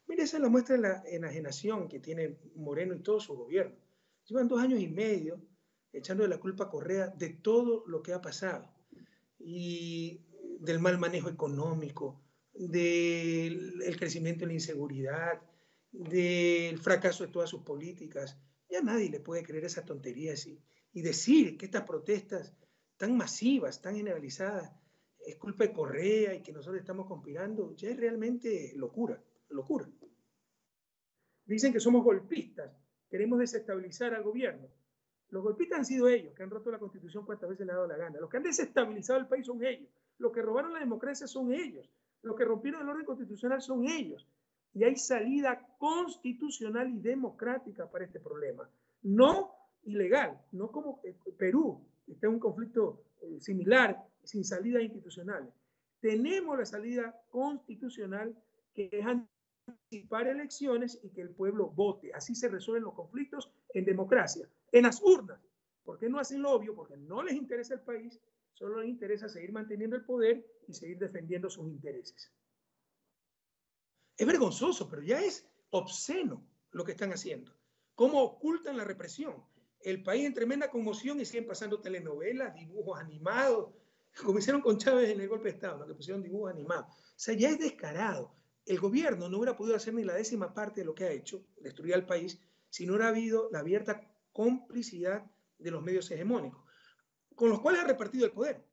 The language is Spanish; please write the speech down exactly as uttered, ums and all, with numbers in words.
Mire, esa es la muestra de la enajenación que tiene Moreno y todo su gobierno. Llevan dos años y medio echando la culpa a Correa de todo lo que ha pasado y del mal manejo económico, del crecimiento de la inseguridad, del fracaso de todas sus políticas. Ya nadie le puede creer esa tontería así. Y decir que estas protestas tan masivas, tan generalizadas, es culpa de Correa y que nosotros estamos conspirando, ya es realmente locura, locura. Dicen que somos golpistas, queremos desestabilizar al gobierno. Los golpistas han sido ellos, que han roto la Constitución cuantas veces les ha dado la gana. Los que han desestabilizado el país son ellos. Los que robaron la democracia son ellos. Los que rompieron el orden constitucional son ellos. Y hay salida constitucional y democrática para este problema. No ilegal, no como Perú, que está en un conflicto similar, sin salida institucional. Tenemos la salida constitucional, que es anticipar elecciones y que el pueblo vote. Así se resuelven los conflictos en democracia, en las urnas. ¿Por qué no hacen lo obvio? Porque no les interesa el país, solo les interesa seguir manteniendo el poder y seguir defendiendo sus intereses. Es vergonzoso, pero ya es obsceno lo que están haciendo. ¿Cómo ocultan la represión? El país en tremenda conmoción y siguen pasando telenovelas, dibujos animados, como hicieron con Chávez en el golpe de Estado, ¿no? Que pusieron dibujos animados. O sea, ya es descarado. El gobierno no hubiera podido hacer ni la décima parte de lo que ha hecho, destruir al país, si no hubiera habido la abierta complicidad de los medios hegemónicos, con los cuales ha repartido el poder.